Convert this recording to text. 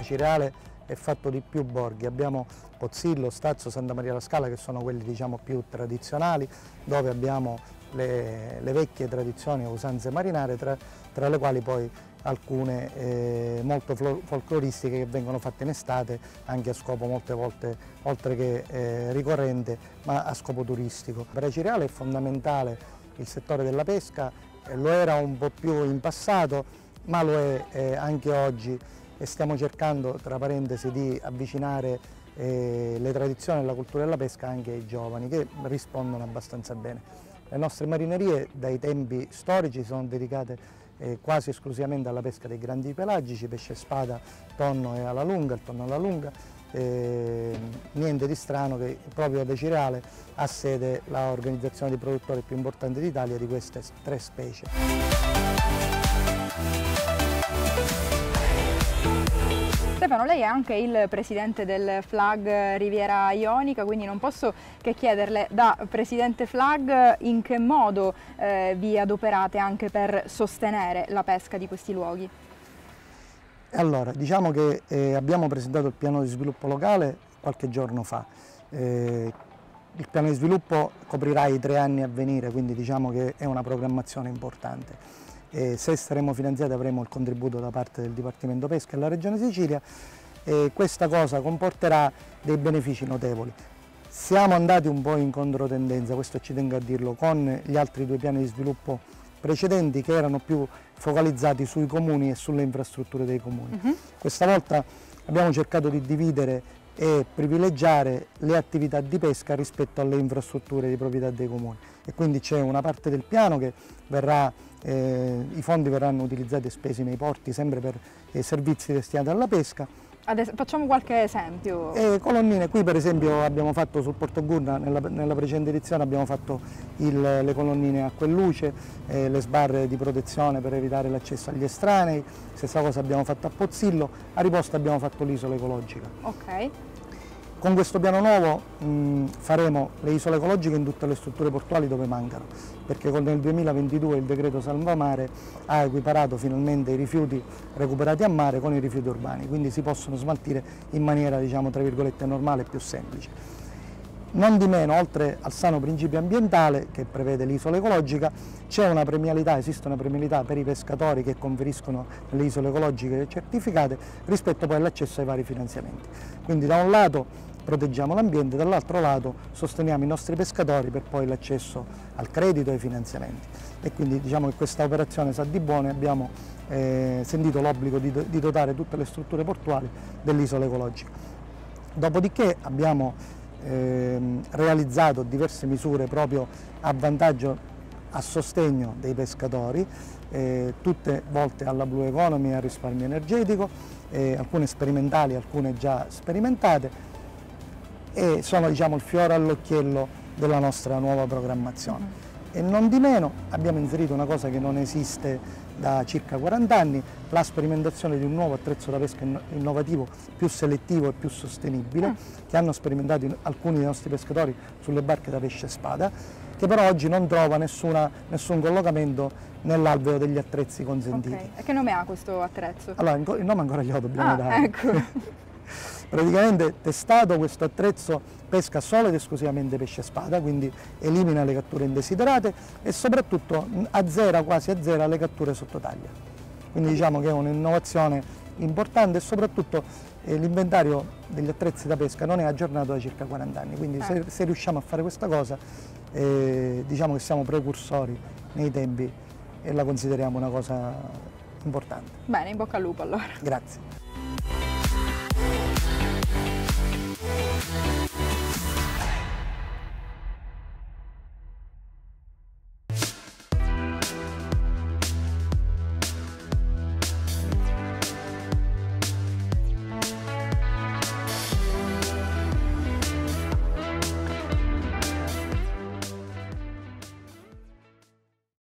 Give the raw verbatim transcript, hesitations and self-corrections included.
Acireale è fatto di più borghi, abbiamo Pozzillo, Stazzo, Santa Maria la Scala, che sono quelli diciamo più tradizionali, dove abbiamo le, le vecchie tradizioni e usanze marinare, tra, tra le quali poi alcune eh, molto folcloristiche che vengono fatte in estate anche a scopo molte volte oltre che eh, ricorrente, ma a scopo turistico. Per Acireale è fondamentale il settore della pesca, eh, lo era un po' più in passato, ma lo è eh, anche oggi, e stiamo cercando, tra parentesi, di avvicinare eh, le tradizioni e la cultura della pesca anche ai giovani, che rispondono abbastanza bene. Le nostre marinerie dai tempi storici sono dedicate eh, quasi esclusivamente alla pesca dei grandi pelagici, pesce spada, tonno e alla lunga, il tonno alla lunga. Eh, niente di strano che proprio ad Acireale ha sede l'organizzazione di produttori più importante d'Italia di queste tre specie. Stefano, lei è anche il presidente del F L A G Riviera Ionica, quindi non posso che chiederle, da presidente F L A G, in che modo eh, vi adoperate anche per sostenere la pesca di questi luoghi? Allora, diciamo che eh, abbiamo presentato il piano di sviluppo locale qualche giorno fa. Eh, il piano di sviluppo coprirà i tre anni a venire, quindi diciamo che è una programmazione importante. E se saremo finanziati avremo il contributo da parte del Dipartimento Pesca e della Regione Sicilia, e questa cosa comporterà dei benefici notevoli. Siamo andati un po' in controtendenza, questo ci tengo a dirlo, con gli altri due piani di sviluppo precedenti che erano più focalizzati sui comuni e sulle infrastrutture dei comuni. Uh-huh. Questa volta abbiamo cercato di dividere e privilegiare le attività di pesca rispetto alle infrastrutture di proprietà dei comuni, e quindi c'è una parte del piano che verrà, eh, i fondi verranno utilizzati e spesi nei porti sempre per eh, servizi destinati alla pesca. Adesso, facciamo qualche esempio. E colonnine, qui per esempio abbiamo fatto sul Porto Gurna, nella, nella precedente edizione abbiamo fatto il, le colonnine acqua e luce, eh, le sbarre di protezione per evitare l'accesso agli estranei, stessa cosa abbiamo fatto a Pozzillo, a Riposta abbiamo fatto l'isola ecologica. Ok. Con questo piano nuovo mh, faremo le isole ecologiche in tutte le strutture portuali dove mancano, perché con nel duemilaventidue il decreto Salvamare ha equiparato finalmente i rifiuti recuperati a mare con i rifiuti urbani, quindi si possono smaltire in maniera, diciamo, tra virgolette normale e più semplice. Non di meno, oltre al sano principio ambientale che prevede l'isola ecologica, c'è una premialità, esiste una premialità per i pescatori che conferiscono le isole ecologiche certificate rispetto poi all'accesso ai vari finanziamenti. Quindi da un lato proteggiamo l'ambiente, dall'altro lato sosteniamo i nostri pescatori per poi l'accesso al credito e ai finanziamenti. E quindi diciamo che questa operazione sa di buono, e abbiamo eh, sentito l'obbligo di, di dotare tutte le strutture portuali dell'isola ecologica. Dopodiché abbiamo eh, realizzato diverse misure proprio a vantaggio, a sostegno dei pescatori, eh, tutte volte alla blue economy e al risparmio energetico, eh, alcune sperimentali, alcune già sperimentate, e sono, diciamo, il fiore all'occhiello della nostra nuova programmazione. E non di meno abbiamo inserito una cosa che non esiste da circa quaranta anni, la sperimentazione di un nuovo attrezzo da pesca innovativo, più selettivo e più sostenibile, mm. che hanno sperimentato alcuni dei nostri pescatori sulle barche da pesce spada, che però oggi non trova nessuna, nessun collocamento nell'alveo degli attrezzi consentiti. Okay. E che nome ha questo attrezzo? Allora, il nome ancora glielo dobbiamo ah, dare. Ecco. Praticamente testato, questo attrezzo pesca solo ed esclusivamente pesce spada, quindi elimina le catture indesiderate e soprattutto azzera, quasi azzera, le catture sotto taglia. Quindi diciamo che è un'innovazione importante, e soprattutto eh, l'inventario degli attrezzi da pesca non è aggiornato da circa quaranta anni, quindi eh. se, se riusciamo a fare questa cosa eh, diciamo che siamo precursori nei tempi e la consideriamo una cosa importante. Bene, in bocca al lupo allora. Grazie.